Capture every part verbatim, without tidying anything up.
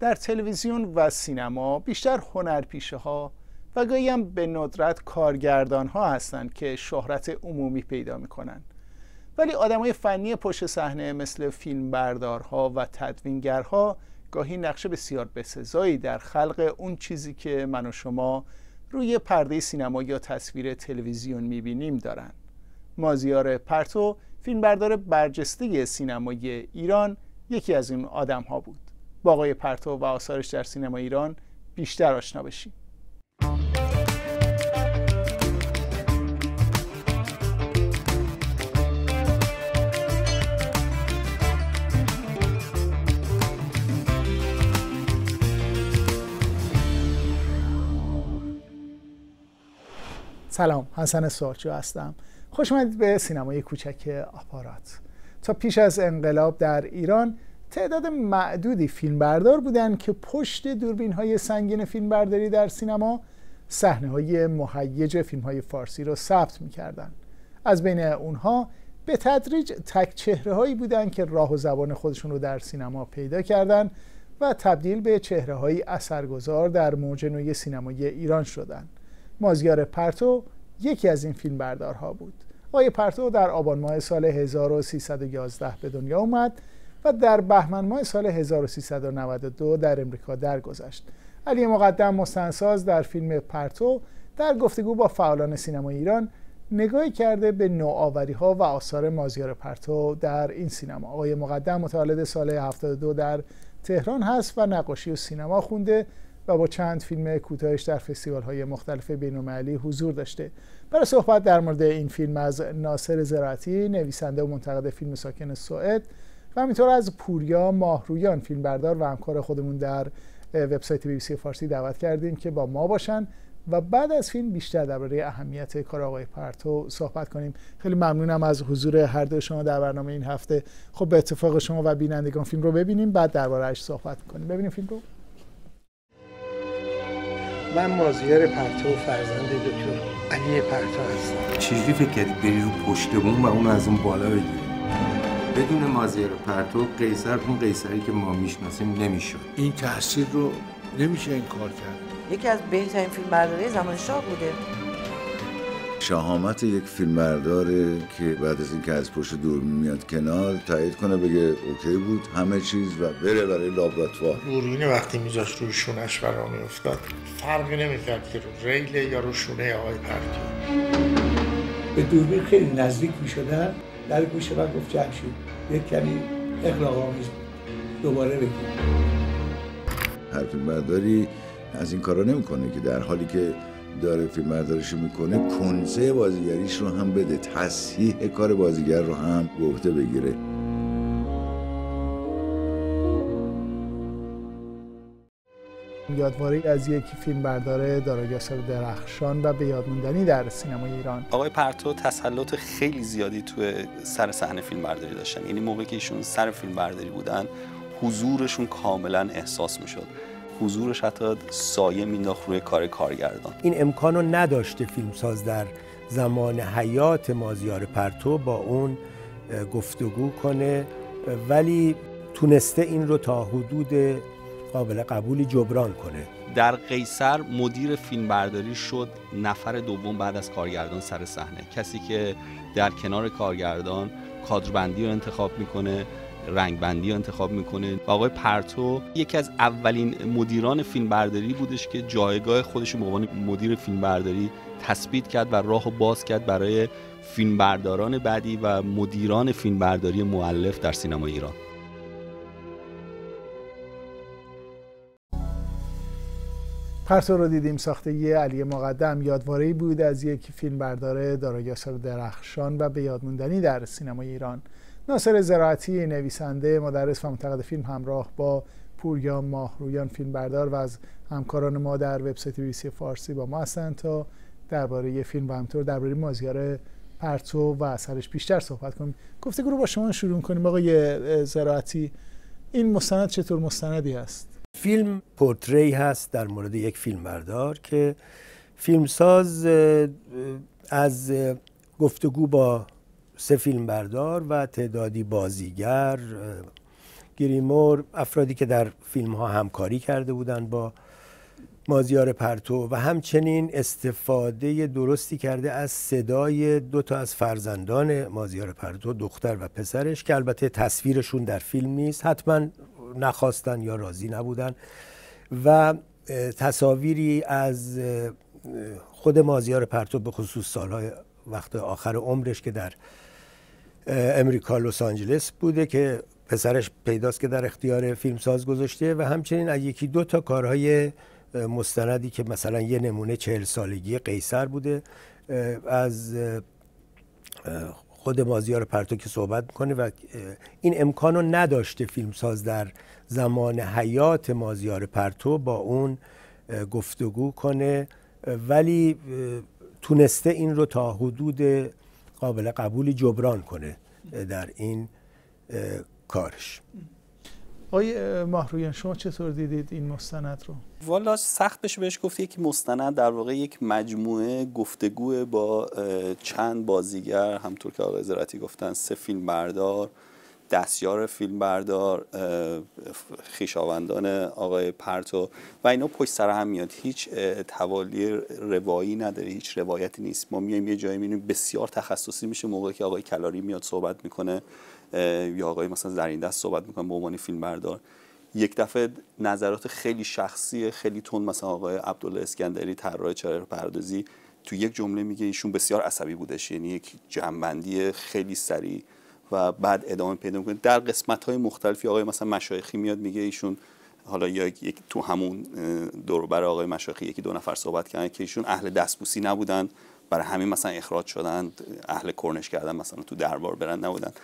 در تلویزیون و سینما بیشتر هنرپیشه ها و گاهی هم به ندرت کارگردان ها هستند که شهرت عمومی پیدا میکنن، ولی آدمای فنی پشت صحنه مثل فیلمبردارها و تدوینگرها گاهی نقش بسیار بسزایی در خلق اون چیزی که من و شما روی پرده سینما یا تصویر تلویزیون میبینیم دارن. مازیار پرتو، فیلمبردار برجسته سینمای ایران، یکی از این آدم ها بود. با آقای پرتو و آثارش در سینما ایران بیشتر آشنا بشیم. سلام، حسن سوارچی هستم. خوش اومدید به سینمای کوچک آپارات. تا پیش از انقلاب در ایران تعداد معدودی فیلمبردار بودند که پشت دوربین‌های سنگین فیلمبرداری در سینما صحنه‌های مهیج فیلم‌های فارسی را ثبت می‌کردند. از بین اونها به تدریج تک چهره‌هایی بودند که راه و زبان خودشون رو در سینما پیدا کردند و تبدیل به چهره‌های اثرگذار در موج نوی سینمای ایران شدند. مازیار پرتو یکی از این فیلمبردارها بود. آقای پرتو در آبان ماه سال هزار و سیصد و یازده به دنیا اومد و در بهمن ماه سال هزار و سیصد و نود و دو در امریکا درگذشت. علی مقدم مستندساز در فیلم پرتو در گفتگو با فعالان سینمای ایران نگاهی کرده به نوآوری‌ها و آثار مازیار پرتو در این سینما. آقای مقدم متولد سال هفتاد و دو در تهران هست و نقاشی و سینما خونده و با چند فیلم کوتاهش در فستیوال‌های مختلف بین‌المللی حضور داشته. برای صحبت در مورد این فیلم از ناصر زراعتی، نویسنده و منتقد فیلم ساکن سوئد، و همینطور از پوریا ماهرویان، فیلمبردار و همکار خودمون در وبسایت بی بی سی فارسی دعوت کردیم که با ما باشن و بعد از فیلم بیشتر درباره اهمیت کار آقای پرتو صحبت کنیم. خیلی ممنونم از حضور هر دو شما در برنامه این هفته. خب به اتفاق شما و بینندگان فیلم رو ببینیم، بعد درباره‌اش صحبت کنیم. ببینیم فیلم رو. من مازیار پرتو، فرزند دکتر علی پرتو هستم. چجوری فکر کردی بری رو پشت بوم و اون از اون بالا بگیری؟ بدون مازیار پرتو قیصر اون قیصری که ما میشناسیم نمیشد. این تحصیل رو نمیشه این کار کرد. یکی از بهترین فیلمبرداری زمان شاه بوده. شهامت یک فیلمبرداره که بعد از اینکه از پشت دوربین میاد کنار تایید کنه بگه اوکی بود همه چیز و بره برای لابراتوار. دوربین وقتی میذاشت روی شونش برا میافتاد فرقی نمیکرد که رو ریل یا رو شونه آقای پرتو. به دوربین خیلی نزدیک میشدن، در گوش من گفت جمشید یک کمی اغراق‌آمیز دوباره بگیم. هر فیلمبرداری از این کارا نمیکنه که در حالی که داره فیلمبرداریشو میکنه کنسه بازیگریش رو هم بده، تصحیح کار بازیگر رو هم به عهده بگیره. یادواری از یک فیلمبردار دارای اثر درخشان و به یاد موندنی در سینمای ایران. آقای پرتو تسلط خیلی زیادی توی سر صحنه فیلمبرداری داشتن. یعنی موقعی که ایشون سر فیلمبرداری بودن حضورشون کاملا احساس میشد. حضورش حتی سایه مینداخت روی کار کارگردان. این امکان رو نداشته فیلمساز در زمان حیات مازیار پرتو با اون گفتگو کنه، ولی تونسته این رو تا حدود قابل قبولی جبران کنه. در قیصر مدیر فیلمبرداری شد نفر دوم بعد از کارگردان سر صحنه، کسی که در کنار کارگردان کادربندی رو انتخاب میکنه، رنگبندی رو انتخاب میکنه. آقای پرتو یکی از اولین مدیران فیلمبرداری بودش که جایگاه خودش رو به عنوان مدیر فیلمبرداری تثبیت کرد و راهو باز کرد برای فیلمبرداران بعدی و مدیران فیلمبرداری مؤلف در سینما ایران. پرتو رو دیدیم، ساخته علی مقدم، یادواری بود از یک فیلمبردار دارای اثر درخشان و به یاد موندنی در سینمای ایران. ناصر زراعتی، نویسنده، مدرس و منتقد فیلم، همراه با پوریا ماهرویان، فیلمبردار و از همکاران ما در وبسایت بی بی سی فارسی با ما هستند تا درباره فیلم و همینطور درباره مازیار پرتو و اثرش بیشتر صحبت کنیم. گفتگو رو با شما شروع کنیم. آقای زراعتی، این مستند چطور مستندی است؟ فیلم پورتری هست در مورد یک فیلمبردار که فیلمساز از گفتگو با سه فیلمبردار و تعدادی بازیگر گریمور، افرادی که در فیلم ها همکاری کرده بودند با مازیار پرتو و همچنین استفاده درستی کرده از صدای دو تا از فرزندان مازیار پرتو، دختر و پسرش، که البته تصویرشون در فیلم نیست، حتما نخواستن یا راضی نبودن، و تصاویری از خود مازیار پرتو به خصوص سالهای وقت آخر عمرش که در امریکا لس آنجلس بوده که پسرش پیداست که در اختیار فیلمساز گذاشته، و همچنین از یکی دو تا کارهای مستندی که مثلا یه نمونه چهل سالگی قیصر بوده از خود مازیار پرتو که صحبت میکنه و این امکان رو نداشته فیلمساز در زمان حیات مازیار پرتو با اون گفتگو کنه، ولی تونسته این رو تا حدود قابل قبولی جبران کنه در این کارش. آقای ماهرویان شما چطور دیدید این مستند رو؟ والا سخت بشه بهش گفت یک مستند، در واقع یک مجموعه گفتگو با چند بازیگر، همطور که آقای زراعتی گفتن سه فیلم بردار، دستیار فیلم بردار، خویشاوندان آقای پرتو و اینا پشت سر هم میاد. هیچ توالی روایی نداره، هیچ روایتی نیست. ما میایم یه جایی میبینیم بسیار تخصصی میشه موقعی که آقای کلاری میاد صحبت میکنه یا آقای مثلا زریندست صحبت میکنه به عنوان فیلم بردار، یک دفعه نظرات خیلی شخصی خیلی تند مثلا آقای عبدالله اسکندری طراح چهره پردازی تو یک جمله میگه ایشون بسیار عصبی بودش، یعنی یک جنبندی خیلی سریع و بعد ادامه پیدا میکنه. در قسمت‌های مختلفی آقای مثلا مشایخی میاد میگه ایشون حالا یا یک تو همون دور و بر آقای مشایخی یکی دو نفر صحبت کردن که ایشون اهل دستبوسی نبودن، برای همین مثلا اخراج شدن، اهل کرنش کردن مثلا تو دربار برن نبودن.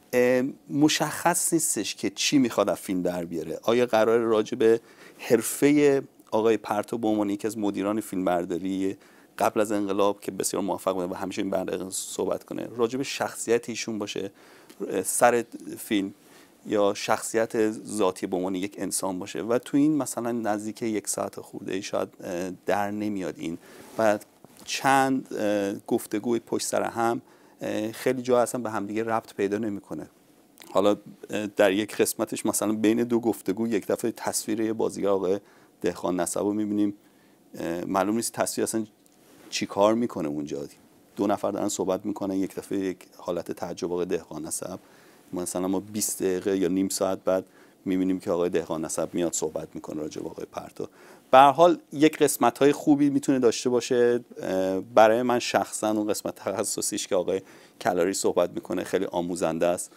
مشخص نیستش که چی میخواد از فیلم در بیاره. آیا قرار راجع به حرفه آقای پرتو به عنوان یکی از مدیران فیلمبرداری قبل از انقلاب که بسیار موفق بود و همیشه این برنامه صحبت کنه، راجع به شخصیت ایشون باشه سر فیلم، یا شخصیت ذاتی به عنوان یک انسان باشه؟ و تو این مثلا نزدیک یک ساعت خورده ای شاید در نمیاد این و چند گفتگوی پشت سر هم خیلی جا اصلا به همدیگه ربط پیدا نمیکنه. حالا در یک قسمتش مثلا بین دو گفتگو یک دفعه تصویر یه بازیگر آقای دهقان نسب رو میبینیم، معلوم نیست تصویر اصلا چی کار میکنه اونجا. دو نفر دارن صحبت میکنن، یک دفعه یک حالت تعجب آقای دهقان نسب، مثلا ما بیست دقیقه یا نیم ساعت بعد میبینیم که آقای دهقان نسب میاد صحبت میکنه راجع به آقای پرتو. به هر حال یک قسمت‌های خوبی میتونه داشته باشه. برای من شخصا اون قسمت تخصصیش که آقای کلاری صحبت میکنه خیلی آموزنده است،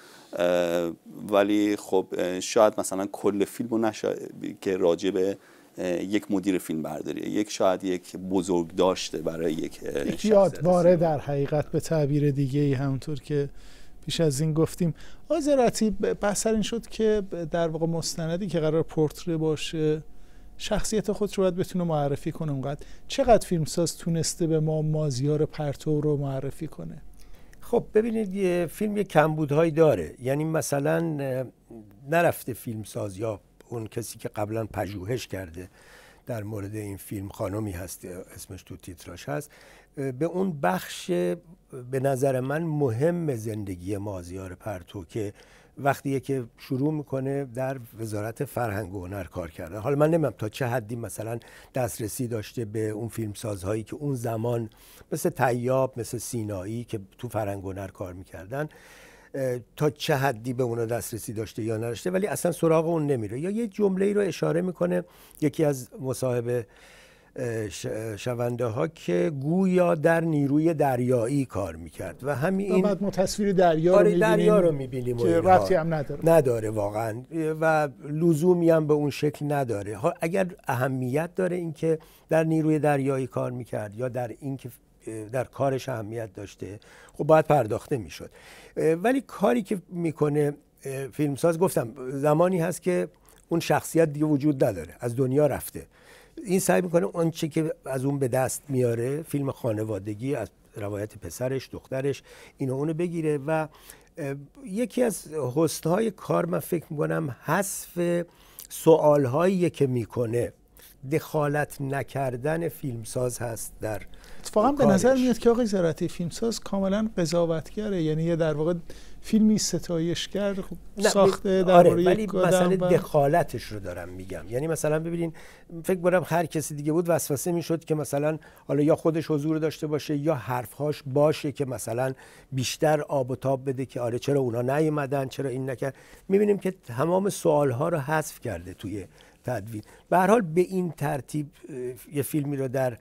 ولی خب شاید مثلا کل فیلمو نشه که راجع به یک مدیر فیلم برداری، یک شاید یک بزرگ داشته برای یک یک یادواره در حقیقت به تعبیر دیگه ای، همونطور که پیش از این گفتیم. آذراتی بحث این شد که در واقع مستندی که قرار پورتره باشه شخصیت خود رو باید بتونه معرفی کنه. اونقدر چقدر فیلمساز تونسته به ما مازیار پرتو رو معرفی کنه؟ خب ببینید یه فیلم یه کمبودهایی داره، یعنی مثلا نرفته فیلمساز یا اون کسی که قبلا پژوهش کرده در مورد این فیلم، خانمی هست اسمش تو تیتراژ هست، به اون بخش به نظر من مهم زندگی مازیار پرتو که وقتیه که شروع میکنه در وزارت فرهنگ و هنر کار کرده. حالا من نمیدونم تا چه حدی مثلا دسترسی داشته به اون فیلمسازهایی که اون زمان مثل طیاب، مثل سینایی که تو فرهنگ و هنر کار میکردن، تا چه حدی به اونا دسترسی داشته یا نداشته، ولی اصلا سراغ اون نمیره. یا یه جمله ای رو اشاره میکنه یکی از مصاحبه شونده ها که گویا در نیروی دریایی کار میکرد و همین این بعد ما تصویر دریا آره رو میبینیم دریا رو میبینیم که ربطی هم نداره نداره واقعا و لزومی هم به اون شکل نداره. اگر اهمیت داره اینکه در نیروی دریایی کار میکرد یا در اینکه در کارش اهمیت داشته، خب باید پرداخته میشد. ولی کاری که میکنه فیلمساز، گفتم زمانی هست که اون شخصیت دیگه وجود نداره، از دنیا رفته. این سعی میکنه اون چه که از اون به دست میاره، فیلم خانوادگی از روایت پسرش، دخترش، اینو اونو بگیره و یکی از حسن‌های کار من فکر میکنم حذف سوال‌هایی که میکنه دخالت نکردن فیلمساز هست در اتفاقا به نظر میاد که آقای زراعتی فیلمساز کاملا قضاوتگره، یعنی یه در واقع فیلمی ستایشگر ساخته در آره، مورد ولی یک مثلا آدم و... دخالتش رو دارم میگم. یعنی مثلا ببینین، فکر کنم هر کسی دیگه بود وسوسه میشد که مثلا حالا یا خودش حضور داشته باشه یا حرفهاش باشه که مثلا بیشتر آب و تاب بده که آره چرا اونا نیومدن، چرا این نکرد. میبینیم که تمام سوالها رو حذف کرده توی تدوین. به هر حال به این ترتیب یه فیلمی رو در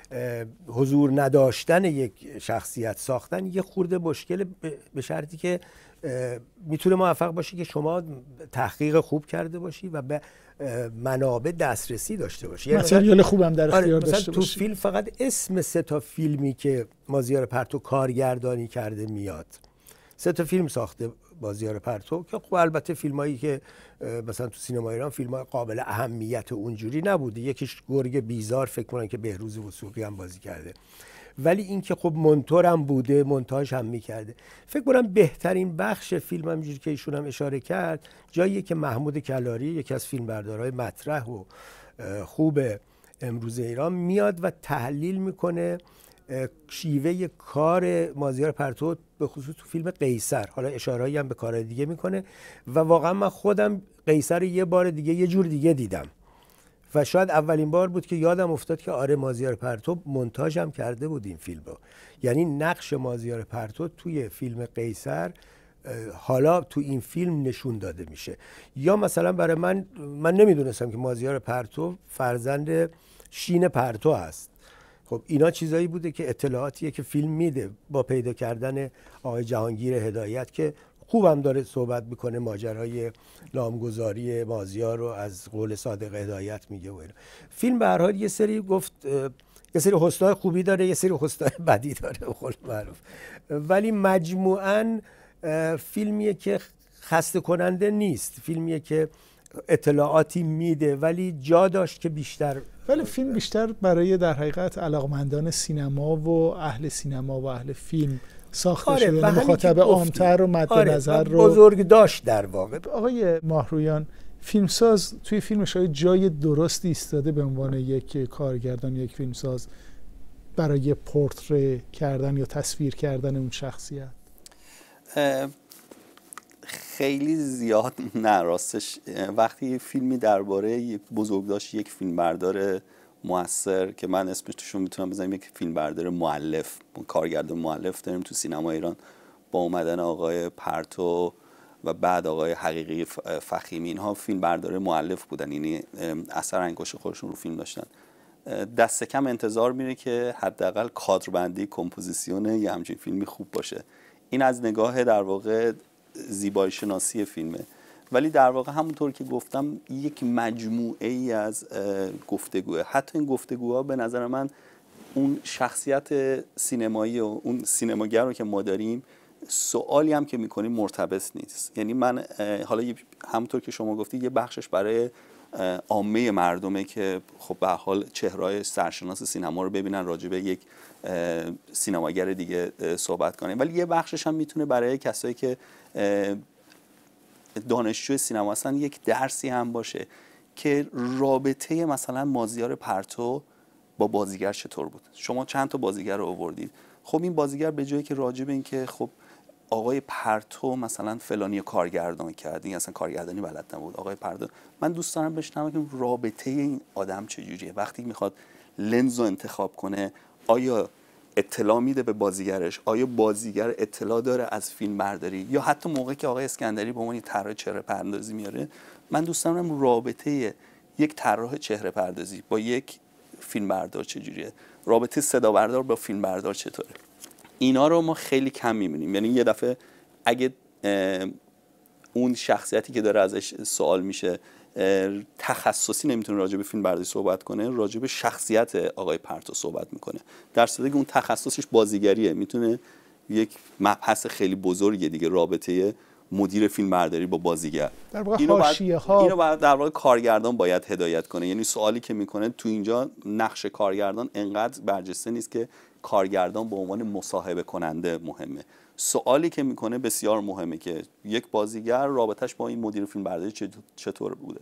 حضور نداشتن یک شخصیت ساختن یه خورده مشکل، به شرطی که میتونه موفق باشی که شما تحقیق خوب کرده باشی و به منابع دسترسی داشته باشی. یعنی متریال خوبم در اختیار آره داشته تو باشی. فیلم فقط اسم سه تا فیلمی که مازیار پرتو کارگردانی کرده میاد. سه تا فیلم ساخته مازیار پرتو که خب البته فیلمایی که مثلا تو سینما ایران فیلمای قابل اهمیت اونجوری نبوده. یکیش گرگ بیزار فکر کنم که بهروز وثوقی هم بازی کرده، ولی این که خب مونتور هم بوده، مونتاژ هم میکرده. فکر کنم بهترین بخش فیلم همینجوری که ایشون هم اشاره کرد جاییه که محمود کلاری یکی از فیلمبردارهای مطرح و خوب امروز ایران میاد و تحلیل میکنه شیوه کار مازیار پرتو به خصوص تو فیلم قیصر. حالا اشاره‌ای هم به کارهای دیگه میکنه و واقعا من خودم قیصر یه بار دیگه یه جور دیگه دیدم و شاید اولین بار بود که یادم افتاد که آره مازیار پرتو مونتاژ هم کرده بود این فیلمو. یعنی نقش مازیار پرتو توی فیلم قیصر حالا تو این فیلم نشون داده میشه. یا مثلا برای من من نمیدونستم که مازیار پرتو فرزند شین پرتو هست. خب اینا چیزایی بوده که اطلاعاتیه که فیلم میده با پیدا کردن آقای جهانگیر هدایت که خوبم داره صحبت میکنه، ماجرای نامگذاری مازیار رو از قول صادق هدایت میگه و اینا. فیلم به هر حال یه سری گفت یه سری حسنای خوبی داره، یه سری حسنای بدی داره به قول معروف، ولی مجموعاً فیلمیه که خسته کننده نیست، فیلمیه که اطلاعاتی میده ولی جا داشت که بیشتر. ولی فیلم بیشتر برای در حقیقت علاقمندان سینما و اهل سینما و اهل فیلم ساخته آره شده، مخاطب عام‌تر رو مد آره نظر رو بزرگ داشت در واقع. آقای ماهرویان، فیلمساز توی فیلمش های جای درستی ایستاده به عنوان یک کارگردان، یک فیلمساز برای پورتره کردن یا تصویر کردن اون شخصیت؟ خیلی زیاد نه، راستش وقتی فیلمی درباره یک بزرگداشت یک فیلمبردار موثر که من اسمش توشون میتونم بزنم یک فیلمبردار مؤلف، کارگردان مؤلف داریم تو سینما ایران با اومدن آقای پرتو و بعد آقای حقیقی فخیمی، اینها فیلمبردار مؤلف بودن، یعنی اثر انگشت خودشون رو فیلم داشتن. دست کم انتظار میره که حداقل کادربندی کمپوزیسیون یه همچین فیلمی خوب باشه. این از نگاه در واقع زیبایی شناسی فیلمه، ولی در واقع همونطور که گفتم یک مجموعه ای از گفتگوه. حتی این گفتگوها به نظر من اون شخصیت سینمایی و اون سینماگر رو که ما داریم سوالی هم که میکنیم مرتبط نیست. یعنی من حالا همونطور که شما گفتی یه بخشش برای عامه مردمه که خب به حال چهره‌های سرشناس سینما رو ببینن، راجع به یک سینماگر دیگه صحبت کنیم، ولی یه بخشش هم میتونه برای کسایی که دانشجو سینما هستن یک درسی هم باشه که رابطه مثلا مازیار پرتو با بازیگر چطور بود. شما چند تا بازیگر رو آوردید، خب این بازیگر به جایی که راجع به این که خب آقای پرتو مثلا فلانی کارگردان کرد، این اصلا کارگردانی بلد نبود، آقای پرتو، من دوست دارم بشنوم که رابطه این آدم چجوریه وقتی میخواد لنز رو انتخاب کنه. آیا اطلاع میده به بازیگرش؟ آیا بازیگر اطلاع داره از فیلم برداری؟ یا حتی موقعی که آقای اسکندری به عنوان طراح چهره پردازی میاره، من دوست دارم رابطه یک طراح چهره پردازی با یک فیلم بردار چجوریه، رابطه صدا بردار با فیلم بردار چطوره. اینا رو ما خیلی کم می‌بینیم. یعنی یه دفعه اگه اون شخصیتی که داره ازش سوال میشه تخصصی نمیتونه راجع به فیلم برداری صحبت کنه، راجع به شخصیت آقای پرتو صحبت میکنه، در صورتی که اون تخصصش بازیگریه، میتونه یک مبحث خیلی بزرگه دیگه، رابطه مدیر فیلم برداری با بازیگر. در واقع حاشیه ها اینو بعد در واقع کارگردان باید هدایت کنه. یعنی سوالی که میکنه تو اینجا نقش کارگردان انقدر برجسته نیست که کارگردان به عنوان مصاحبه کننده مهمه. سوالی که میکنه بسیار مهمه که یک بازیگر رابطش با این مدیر فیلم برداری چطور بوده،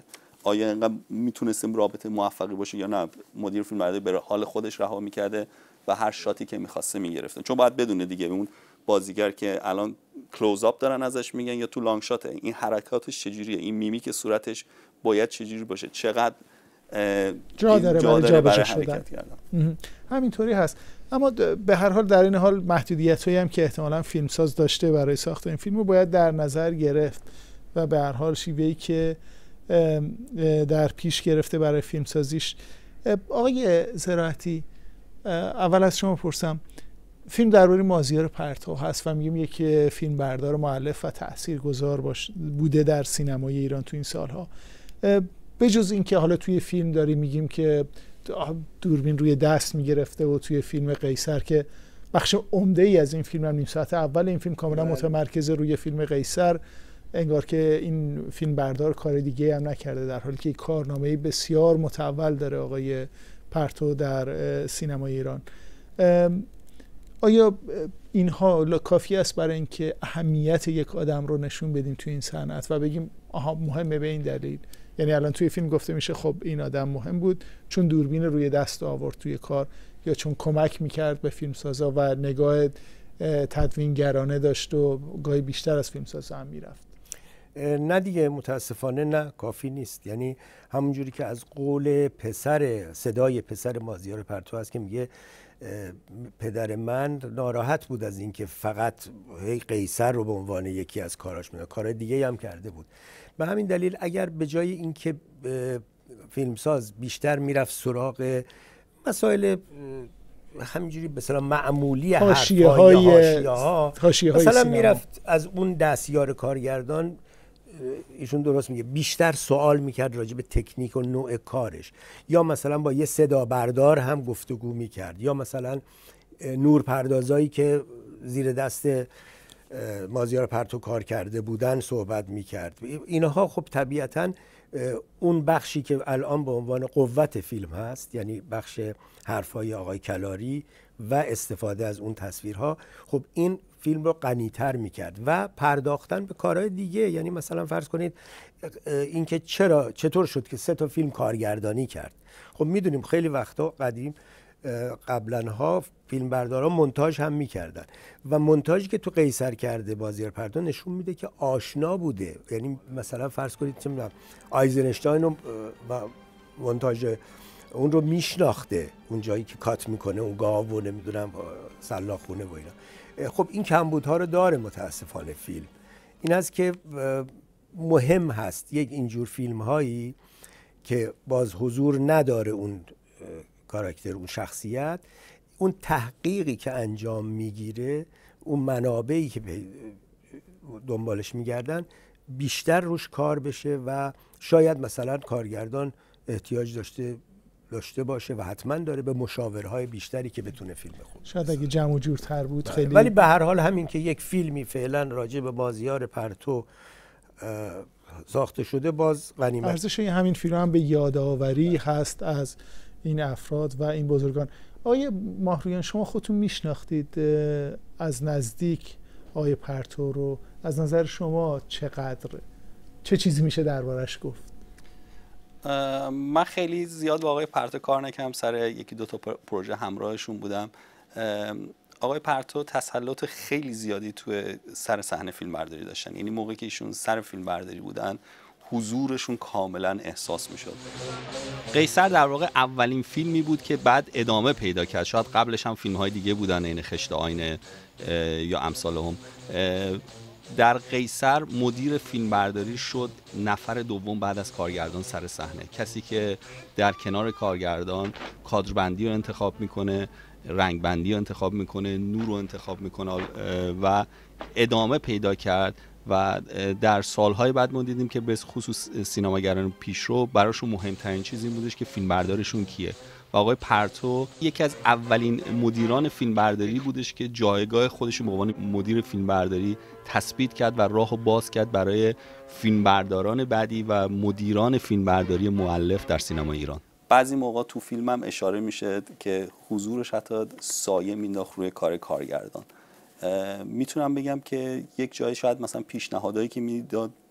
آیا اینقدر میتونستیم رابطه موفقی باشه یا نه، مدیر فیلمبرداری به حال خودش رها میکرده و هر شاتی که میخواسته میگرفته، چون باید بدونه دیگه اون بازیگر که الان کلوز آپ دارن ازش میگن یا تو لانگ شات، این حرکاتش چجوریه، این میمیک صورتش باید چجوری باشه، چقدر جا داره جا برای برای جابجا حرکت کردن. همینطوری هست. اما به هر حال در این حال محدودیتایی هم که احتمالاً فیلمساز داشته برای ساخت این فیلمو باید در نظر گرفت و به هر حال شیوهی که در پیش گرفته برای فیلمسازیش. آقای زراعتی، اول از شما پرسم، فیلم درباره مازیار پرتو هست و میگیم یک فیلم بردار مؤلف و تاثیرگذار باش بوده در سینمای ایران تو این سالها. به جز این که حالا توی فیلم داریم میگیم که دوربین روی دست میگرفته و توی فیلم قیصر که بخش عمده ای از این فیلم هم نیم ساعت اول این فیلم کاملا متمرکز روی فیلم قیصر، انگار که این فیلم بردار کار دیگه هم نکرده، در حالی که کارنامه بسیار متعول داره آقای پرتو در سینمای ایران. آیا اینها کافی است برای اینکه اهمیت یک آدم رو نشون بدیم توی این صنعت و بگیم آها مهمه به این دلیل؟ یعنی الان توی فیلم گفته میشه خب این آدم مهم بود چون دوربین روی دست آورد توی کار، یا چون کمک میکرد به فیلمسازا و نگاه تدوینگرانه داشت و گاهی بیشتر از فیلمسازا هم میرفت. نه دیگه، متاسفانه نه، کافی نیست. یعنی همونجوری که از قول پسر صدای پسر مازیار پرتو هست که میگه پدر من ناراحت بود از اینکه فقط هی قیصر رو به عنوان یکی از کاراش میداد، کارهای دیگه هم کرده بود. به همین دلیل اگر به جای اینکه فیلمساز بیشتر میرفت سراغ مسائل همینجوری مثلا معمولی حاشیه های مثلا میرفت از اون دستیار کارگردان، ایشون درست میگه، بیشتر سوال میکرد راجع به تکنیک و نوع کارش، یا مثلا با یه صدا بردار هم گفتگو میکرد، یا مثلا نورپردازایی که زیر دست مازیار پرتو کار کرده بودن صحبت میکرد. اینها خب طبیعتاً اون بخشی که الان به عنوان قوت فیلم هست، یعنی بخش حرفای آقای کلاری و استفاده از اون تصویرها، خب این فیلم رو غنی‌تر میکرد و پرداختن به کارهای دیگه. یعنی مثلا فرض کنید اینکه چرا چطور شد که سه تا فیلم کارگردانی کرد. خب میدونیم خیلی وقتا قدیم قبلنها فیلمبردارا مونتاژ هم میکردن و مونتاژی که تو قیصر کرده مازیار پرتو نشون میده که آشنا بوده. یعنی مثلا فرض کنید چه میدونم آیزنشتاین و مونتاژ اون رو میشناخته، اون جایی که کات میکنه اون گاو و نمیدونم سلاخونه و اینا. خب این کمبودها رو داره متاسفانه فیلم. این است که مهم هست یک اینجور فیلم هایی که باز حضور نداره اون کاراکتر، اون شخصیت، اون تحقیقی که انجام میگیره، اون منابعی که دنبالش میگردن بیشتر روش کار بشه و شاید مثلا کارگردان احتیاج داشته داشته باشه و حتما داره به مشاورهای بیشتری که بتونه فیلم خوب شاید اگه جمع و جورتر بود خیلی. ولی به هر حال همین که یک فیلمی فعلا راجع به مازیار پرتو ساخته شده باز غنیمت. ارزش همین فیلم هم به یادآوری هست از این افراد و این بزرگان. آقای ماهرویان، شما خودتون میشناختید از نزدیک آقای پرتو رو؟ از نظر شما چقدر، چه چیزی میشه دربارش گفت؟ من خیلی زیاد با آقای پرتو کار نکردم، سر یکی دو تا پروژه همراهشون بودم. آقای پرتو تسلط خیلی زیادی توی سر صحنه فیلم برداری داشتن، یعنی موقعی که ایشون سر فیلم برداری بودن حضورشون کاملا احساس میشد. قیصر در واقع اولین فیلمی بود که بعد ادامه پیدا کرد، شاید قبلش هم فیلم های دیگه بودن، این خشت آینه یا امثال هم. در قیصر مدیر فیلمبرداری شد نفر دوم بعد از کارگردان سر صحنه، کسی که در کنار کارگردان کادربندی رو انتخاب میکنه، رنگبندی رو انتخاب میکنه، نور رو انتخاب میکنه و ادامه پیدا کرد. و در سالهای بعد ما دیدیم که به خصوص سینماگران پیشرو براشون مهمترین چیز این بودش که فیلمبردارشون کیه. و آقای پرتو یکی از اولین مدیران فیلمبرداری بودش که جایگاه خودش به عنوان مدیر فیلمبرداری تثبیت کرد و راهو باز کرد برای فیلمبرداران بعدی و مدیران فیلمبرداری مؤلف در سینما ایران. بعضی موقع تو فیلم هم اشاره میشه که حضورش حتی سایه مینداخت روی کار کارگردان. میتونم بگم که یک جای شاید مثلا پیشنهادایی که میداد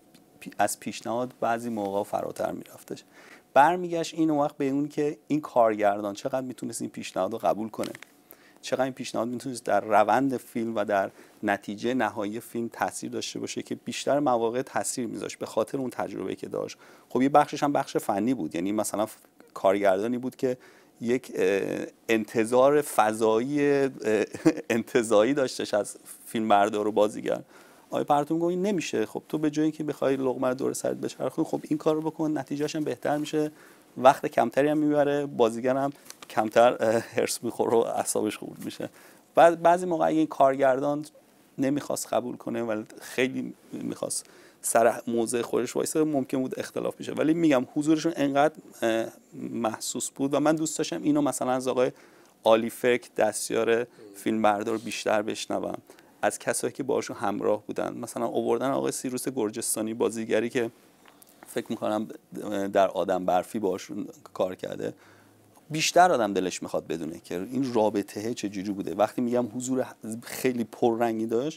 از پیشنهاد بعضی موقع فراتر میرفتش. برمیگشت این وقت به اون که این کارگردان چقدر میتونست این پیشنهاد رو قبول کنه، چقدر این پیشنهاد میتونست در روند فیلم و در نتیجه نهایی فیلم تاثیر داشته باشه که بیشتر مواقع تاثیر میذاشت به خاطر اون تجربه‌ای که داشت. خب یه بخشش هم بخش فنی بود، یعنی مثلا کارگردانی بود که یک انتظار فضایی انتزاعی داشتش از فیلمبردار و بازیگر. آقای پرتو میگه این نمیشه، خب تو به جای اینکه بخوای لقمه رو دور سرت بچرخونی خب این کارو بکن، نتیجهش هم بهتر میشه، وقت کمتری هم میبره، بازیگر هم کمتر هرس میخوره و اعصابش خورد میشه. بعد بعضی موقع این کارگردان نمیخواست قبول کنه ولی خیلی میخواست سر موضع خودش وایسه، ممکن بود اختلاف بشه، ولی میگم حضورشون انقدر محسوس بود و من دوست داشتم اینو مثلا از آقای آلی فرک دستیار فیلمبردار بیشتر بشنوم، از کسایی که باشون همراه بودن. مثلا آوردن آقای سیروس گرجستانی، بازیگری که فکر میکنم در آدم برفی باشون کار کرده، بیشتر آدم دلش میخواد بدونه که این رابطه چجوری بوده. وقتی میگم حضور خیلی پررنگی داشت،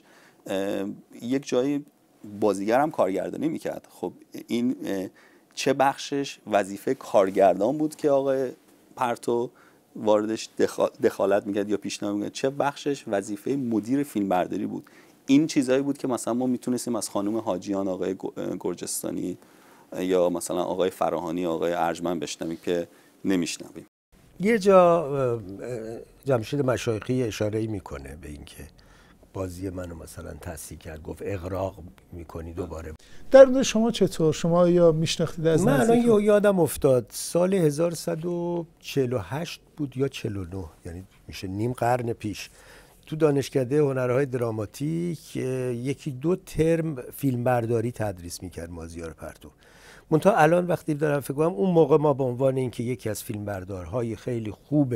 یک جایی بازیگر هم کارگردانی میکرد. خب این چه بخشش وظیفه کارگردان بود که آقای پرتو واردش دخالت میکرد یا پیشنهاد میکرد، چه بخشش وظیفه مدیر فیلمبرداری بود. این چیزایی بود که مثلا ما میتونستیم از خانم حاجیان، آقای گرجستانی یا مثلا آقای فراهانی، آقای ارجمند بشنویم که نمیشنویم. یه جا جمشید مشایخی اشاره‌ای میکنه به اینکه بازی منو مثلا تصحیح کرد، گفت اغراق میکنی دوباره. در مورد شما چطور؟ شما یا میشناختید از من نزدیک؟ الان یادم افتاد سال هزار و صد و چهل و هشت بود یا چهل و نه، یعنی میشه نیم قرن پیش، تو دانشکده هنرهای دراماتیک یکی دو ترم فیلمبرداری تدریس میکرد مازیار پرتو. منتها الان وقتی دارم فکر کنم اون موقع ما به عنوان اینکه یکی از فیلمبردارهای خیلی خوب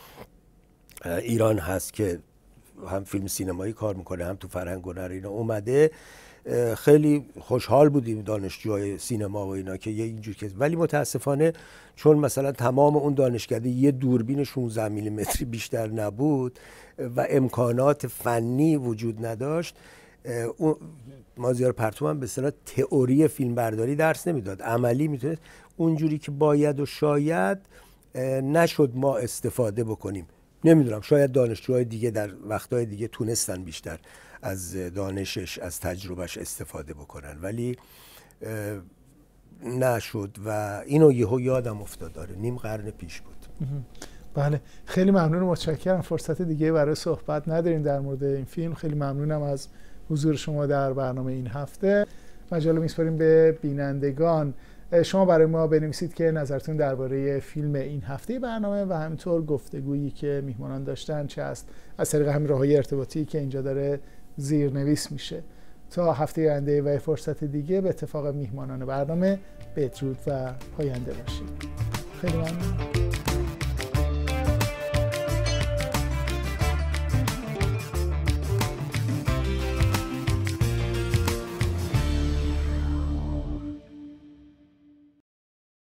ایران هست که هم فیلم سینمایی کار میکنه هم تو فرهنگ هنر اینا اومده، خیلی خوشحال بودیم دانشجوهای سینما و اینا که یه اینجور که، ولی متاسفانه چون مثلا تمام اون دانشکده یه دوربین شانزده میلیمتری بیشتر نبود و امکانات فنی وجود نداشت، مازیار پرتو هم به اصطلاح تئوری فیلمبرداری درس نمیداد، عملی میتونه اونجوری که باید و شاید نشد ما استفاده بکنیم. نمیدونم، شاید دانشجوهای دیگه در وقتهای دیگه تونستن بیشتر از دانشش، از تجربهش استفاده بکنن، ولی نشد و اینو یهو یادم افتاد. داره نیم قرن پیش بود. بله، خیلی ممنون و متشکرم. فرصت دیگه برای صحبت نداریم در مورد این فیلم. خیلی ممنونم از حضور شما در برنامه این هفته. مجال میسپاریم به بینندگان. شما برای ما بنویسید که نظرتون درباره فیلم این هفته برنامه و همینطور گفتگویی که میهمانان داشتن چه است از طریق همین راههای ارتباطی که اینجا داره زیرنویس میشه. تا هفته آینده و فرصت دیگه به اتفاق میهمانان برنامه بدرود و پاینده باشید. خیلی ممنون.